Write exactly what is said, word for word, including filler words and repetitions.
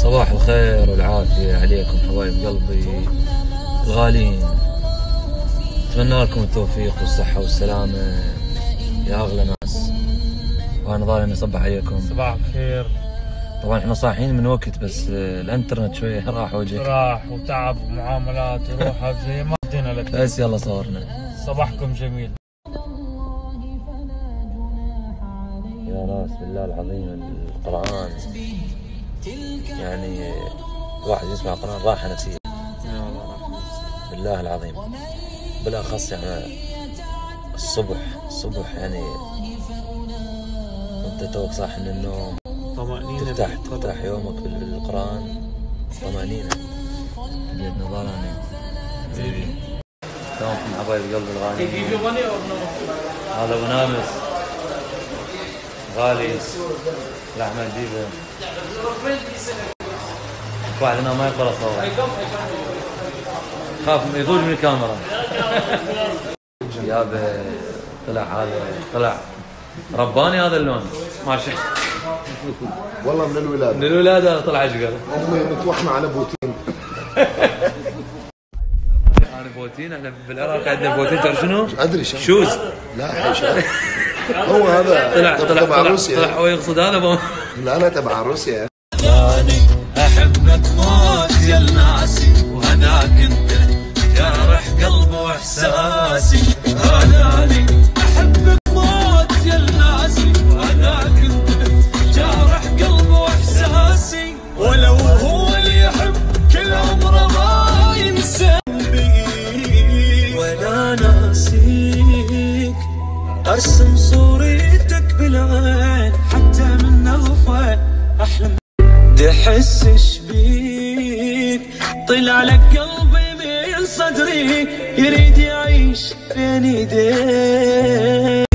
صباح الخير والعافية عليكم حبايب قلبي الغاليين. أتمنى لكم التوفيق والصحة والسلامة يا أغلى ناس، وأنا ظالم أصبح عليكم. صباح الخير. طبعا احنا صاحيين من وقت، بس الانترنت شوية راح وجهك، راح وتعب ومعاملات يروح زي ما بدينا لك. بس يلا صورنا. صباحكم جميل يا ناس، بالله العظيم القرآن يعني الواحد يسمع القرآن راحة نفسية بالله العظيم، بالأخص يعني الصبح الصبح يعني وانت توك صاح من النوم طمأنينة، تفتح تفتح يومك بالقرآن، طمأنينة. بيدنا ظلامي حبيبي. شلونكم حبايب قلبي الغالي؟ هذا ابو نامس غالي لحمة جديدة. واحد هنا ما يقدر اصور، خاف يضوج من الكاميرا. يابا طلع هذا طلع رباني هذا اللون ماشي والله من الولاده من الولاده طلع اشقر. امي متوحمه على بوتين. انا بوتين، احنا بالعراق عندنا بوتين، تعرف شنو؟ ادري شو شوز. لا هو هذا طلع طلع تبع طلع, روسيا. طلع هو يقصد هذا بو... لا انا تبع روسيا. احبك موت يا الناسي، وهذاك انت جارح قلبي واحساسي. هذاني احبك موت يا الناسي، وهذاك انت جارح قلبي واحساسي. ولو هو اللي يحب كل عمره ما ينسى بي، ولا ناسيك ارسم صورتك بالعين، حتى من الوفا احلم تحسش بيك. طلع لك قلبي من صدري يريد يعيش بين ايديك.